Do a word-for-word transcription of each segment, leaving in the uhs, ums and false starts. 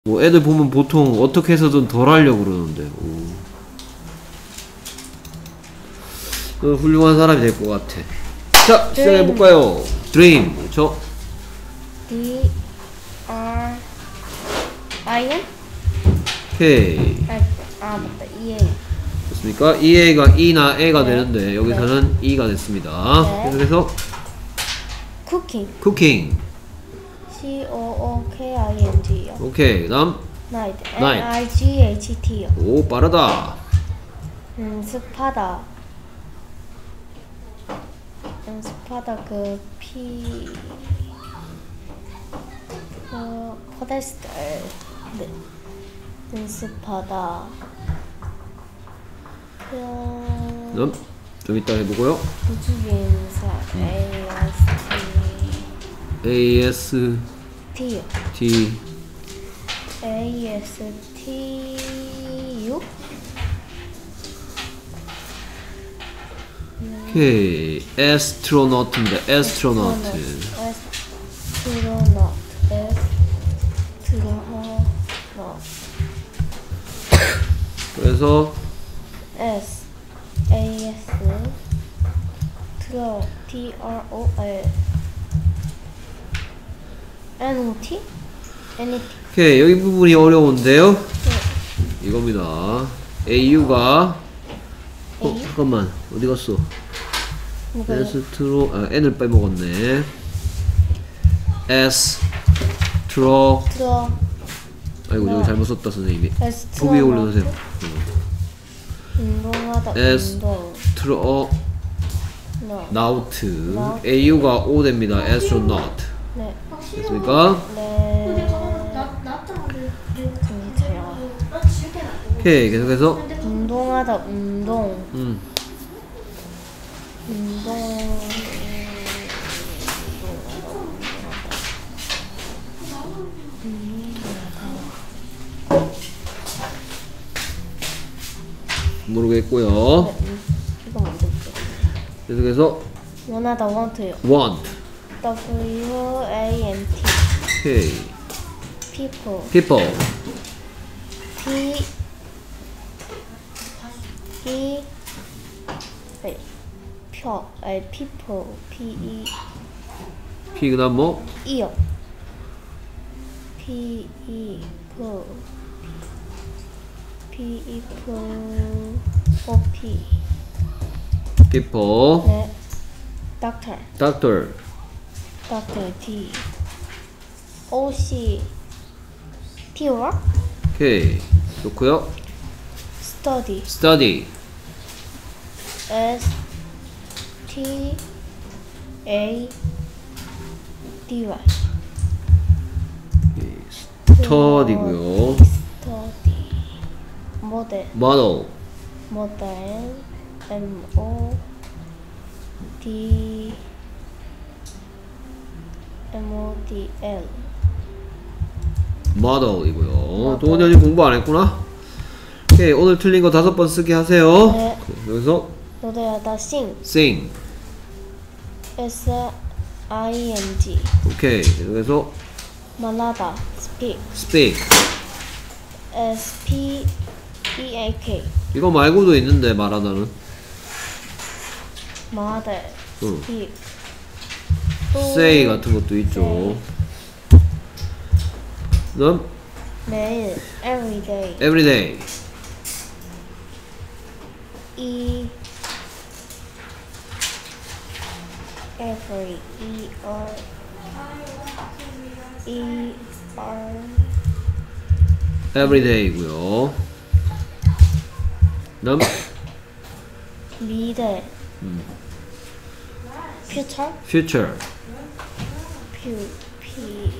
뭐 애들 보면 보통 어떻게 해서든 덜 하려고 그러는데. 오. 훌륭한 사람이 될 것 같아. 자, 시작해볼까요? Dream. 그렇죠? D R I N? 오케이. 아, 아 맞다. E A. 됐습니까? 이에이가 E나 A가 네. 되는데 여기서는 네. E가 됐습니다. 네. 그래서 Cooking. Cooking. C O O K I N G요. 오케이. 그 다음 Night. Night. N I G H T요. 오, 빠르다. 연습하다. 연습하다 그 P 어 포데스트 네. 연습하다. 그 그럼 좀 이따 해보고요. 우주비행사 A S T요. T A S T U? 오케이. Astronaut입니다. Astronaut. Astronaut. Astronaut. 그래서 S A S Tro T R O L N O T? N O T. 오케이. 여기 부분이 어려운데요. 네. 이겁니다. Au가 어 잠깐만 어디 갔어? 에스트로 아 N을 빼먹었네. S 트로 트로 아이고 여기 잘못 썼다 선생님이. 에스트로 그 위에 올려놓으세요. 운동하다 S 운동 트로 너. 나우트 Au가 O 됩니다. Astronaut. 네. 됐습니까? 네. 정신 차려. 오케이. 계속해서 운동하다 운동 음 운동 모르겠고요. 네, 이거 먼저 볼게요. 계속해서 원하다 want요. want. W A N T. 오케이. people. people. P E 네. 표 아니 people P E P 그다음 뭐? E요. P E P P E P O P people. 네. Doctor. doctor. Doctor D O C T work 오케이. 좋고요. study study. S T A D Y study고요. study model model. model M O D M O D L model이고요. 도훈이 아직 공부 안 했구나? 오케이. 오늘 틀린 거 다섯 번 쓰기 하세요. 네. 여기서 노래하다 sing sing. S I N G 오케이. 여기서 말하다 speak speak. S P E A K 이거 말고도 있는데 말하다는. 말하다 응. speak say 같은 것도 있죠. 그다음 매일 everyday everyday. E every E R E R everyday고요. 그다음 미래 음. future future. P P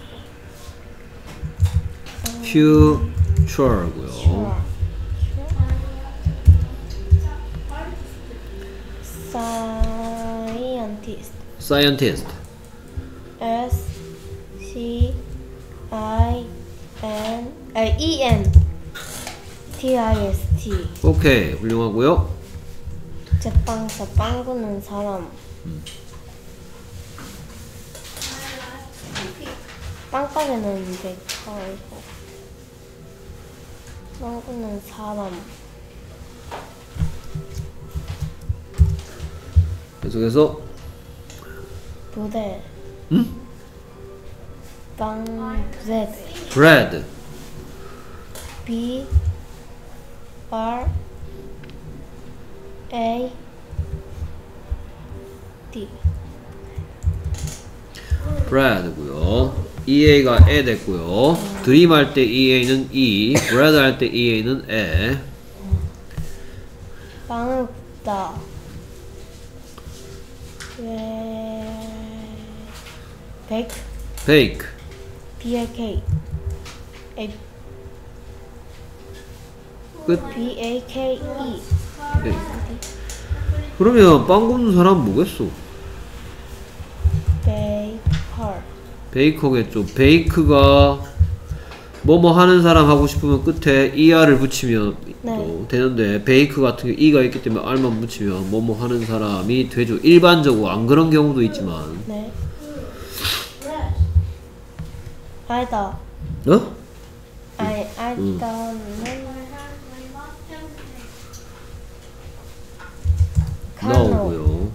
future고요. scientist scientist. S C I N 아 E N T I S T 오케이. 훌륭하고요. 제빵사 빵 굽는 사람 음. 빵가게는 이제 가고 빵 굽는 사람. 계속해서 브레드. 응? 빵 브레드. bread. B R A D. bread고요. ea가 에 됐고요. 드림 할 때 ea는 e, bread 할 때 ea는 에. 빵을 굽다. 왜 bake. bake. B A K. A 끝. B A K E. 네. 그러면 빵 굽는 사람 뭐겠어? 베이커. 베이커겠죠. 베이크가 뭐뭐 하는 사람 하고 싶으면 끝에 er을 붙이면 네. 또 되는데 베이크 같은 경우 e가 있기 때문에 r만 붙이면 뭐뭐 하는 사람이 되죠. 일반적으로 안 그런 경우도 있지만. 네. 아니다. 어? 아이 아이다는 나오고요.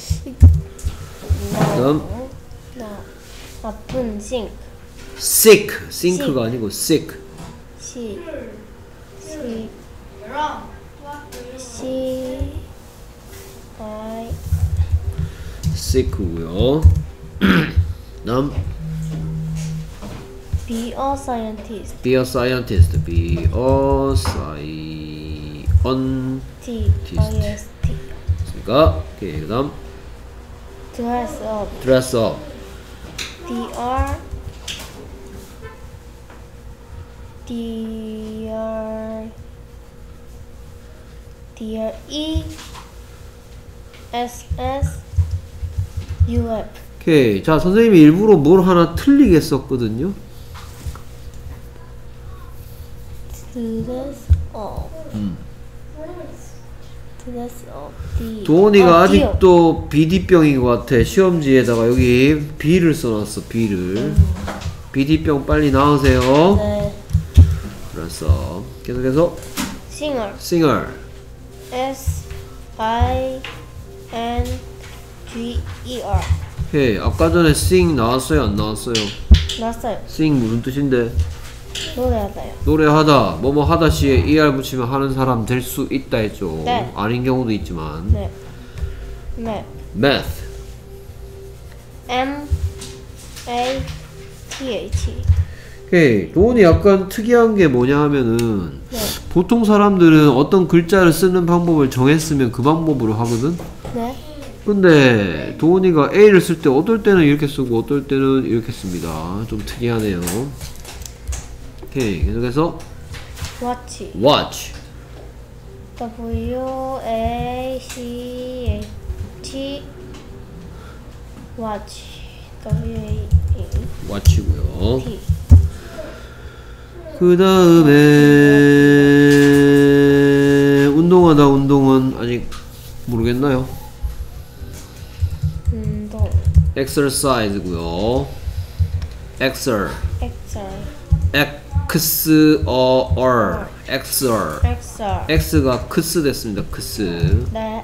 그다음 나 아픈 싱크. sick. sink가 아니고 sick. 시 시 시 아이 sick고요. 다음 be a scientist. be a scientist. be a scientist. T I S T. 그러니까 오케이. 그다음 dress up. dress up. D R D R D R E S S U F. 오케이. 자, 선생님이 일부러 뭘 하나 틀리게 썼거든요. dress up. 음. dress up. D. 도원이가 어, D요. 아직도 비디병인 것 같아. 시험지에다가 여기 B를 써놨어. B를. 비디병 빨리 나으세요. 네. 그래서 계속해서 singer. singer. S I N G E R. 오케이. 아까 전에 sing 나왔어요? 안 나왔어요? 났어요. sing 무슨 뜻인데? 노래하다요. 노래하다. 뭐뭐 하다 시에 er 붙이면 하는 사람 될 수 있다 했죠. 네. 아닌 경우도 있지만. 네. 네. math. M A T H. 오케이. 도훈이 약간 특이한 게 뭐냐 하면은 네. 보통 사람들은 어떤 글자를 쓰는 방법을 정했으면 그 방법으로 하거든? 네. 근데 도훈이가 A를 쓸 때 어떨 때는 이렇게 쓰고 어떨 때는 이렇게 씁니다. 좀 특이하네요. 오케이. 계속해서 watch. watch. W A C H. watch. W A watch고요. T. 그 다음에 운동하다. 운동은 아직 모르겠나요? 운동. exercise고요. exer. exer. x o r. exer. exer. x가 크스 됐습니다. 크스. 네.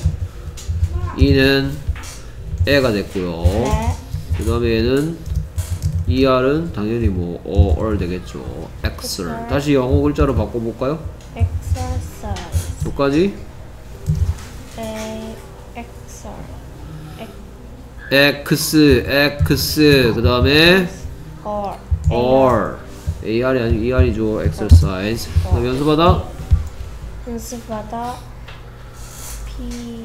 e는 에가 됐고요. 네. 그 다음에 얘는 er은 당연히 뭐 o, or 되겠죠. exer. 다시 영어 글자로 바꿔볼까요? exercise. 여기까지 A exer. x, x. 그 다음에 or. or. ar이 아니고 er이죠. exercise. 그 다음에 연습하다. 연습하다. P.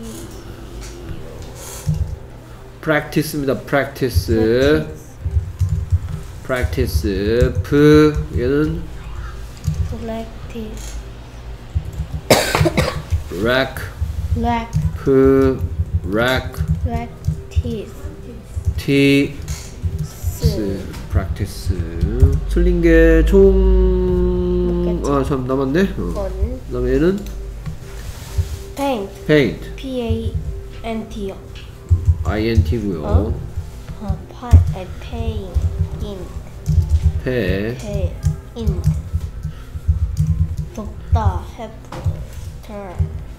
practice입니다. practice. practice. p 얘는 practice. rack. rack. p rack. practice. t 스. practice. 틀린 게 총 아 참 남았네. 어. 건. 그 다음에 얘는 paint. paint. P A N T요. int고요. 어? 아, 파, 아, paint. int. 배. paint. int. star, have, star.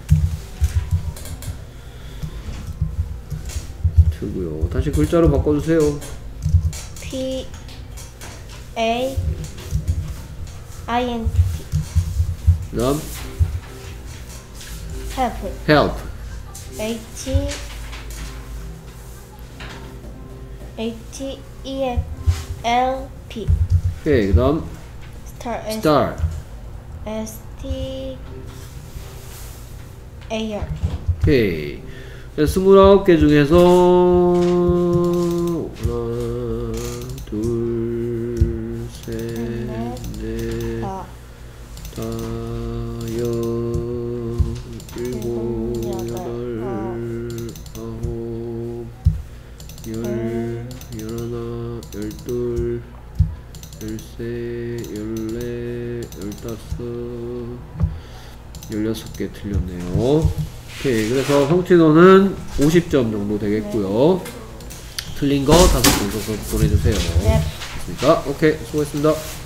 트고요. 다시 글자로 바꿔주세요. P A I N T. 그 다음 help. help. H H E F L P. 오케이. 그 다음 star. star. S T A R. 오케이. 스물아홉 개 중에서 하나, 둘, 셋, 넷, 다. 다섯, 일곱, 여덟, 아홉, 열, 열하나, 열둘, 열세, 열네, 열다섯, 열여섯 개 틀렸네요. 오케이. 그래서 성취도는 오십 점 정도 되겠고요. 틀린 거 다섯 개 정도 보내주세요. 네. 됐습니까? 오케이. 수고했습니다.